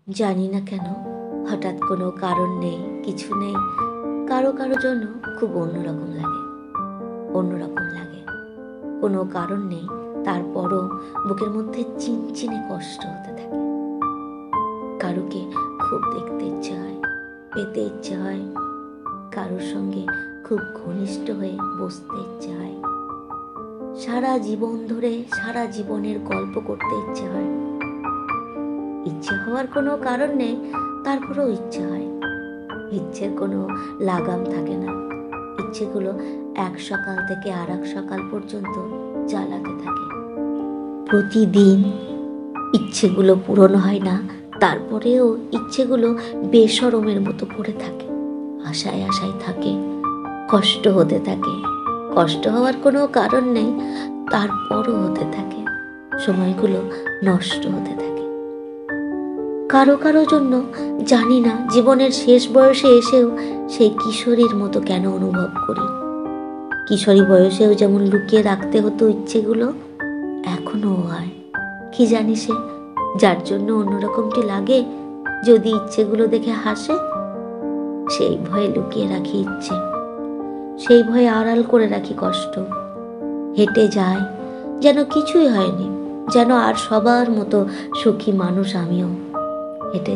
জানি না কেন হঠাৎ কোনো কারণ নেই, কিছু নেই, কারো কারো জন্য খুব অন্যরকম লাগে। অন্যরকম লাগে, কোনো কারণ নেই, তারপরও বুকের মধ্যে চিনচিনে কষ্ট হতে থাকে। কারোকে খুব দেখতে ইচ্ছে হয়, পেতে ইচ্ছে হয়, কারোর সঙ্গে খুব ঘনিষ্ঠ হয়ে বসতে ইচ্ছে হয়, সারা জীবন ধরে সারা জীবনের গল্প করতে ইচ্ছে হয়। ইচ্ছে হওয়ার কোনো কারণ নেই, তারপরেও ইচ্ছে হয়। ইচ্ছের কোনো লাগাম থাকে না, ইচ্ছেগুলো এক সকাল থেকে আর এক সকাল পর্যন্ত জ্বালাতে থাকে। প্রতিদিন ইচ্ছেগুলো পূরণ হয় না, তারপরেও ইচ্ছেগুলো বেশরমের মতো পড়ে থাকে, আশায় আশায় থাকে, কষ্ট হতে থাকে। কষ্ট হওয়ার কোনো কারণ নেই, তারপরও হতে থাকে, সময়গুলো নষ্ট হতে থাকে। কারো কারো জন্য জানি না জীবনের শেষ বয়সে এসেও সেই কিশোরীর মতো কেন অনুভব করি। কিশোরী বয়সেও যেমন লুকিয়ে রাখতে হতো ইচ্ছেগুলো, এখনো হয়। কি জানি সে, যার জন্য অন্যরকমটি লাগে, যদি ইচ্ছেগুলো দেখে হাসে, সেই ভয়ে লুকিয়ে রাখি ইচ্ছে, সেই ভয়ে আড়াল করে রাখি কষ্ট। হেঁটে যায় যেন কিছুই হয়নি, যেন আর সবার মতো সুখী মানুষ আমিও। হেঁটে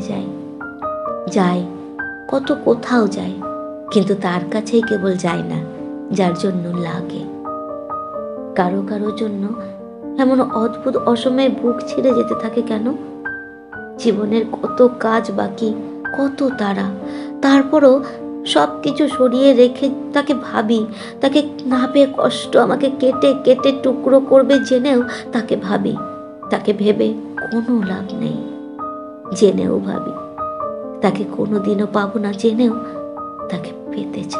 যাই কত কোথাও যাই, কিন্তু তার কাছেই কেবল যায় না যার জন্য লাগে। কারো কারো জন্য এমন অদ্ভুত অসময়ে বুক ছিঁড়ে যেতে থাকে কেন? জীবনের কত কাজ বাকি, কত তাড়া, তারপরও সব কিছু সরিয়ে রেখে তাকে ভাবি। তাকে না পেয়ে কষ্ট আমাকে কেটে কেটে টুকরো করবে জেনেও তাকে ভাবি। তাকে ভেবে কোনো লাভ নেই, জেনেও ভাবি। তাকে কোনোদিনও পাবো না জেনেও তাকে পেতে চাই।